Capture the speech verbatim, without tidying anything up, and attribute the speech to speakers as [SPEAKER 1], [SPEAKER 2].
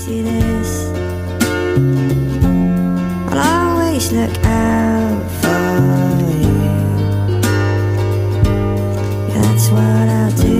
[SPEAKER 1] see this. I'll always look out for you. Yeah, that's what I'll do.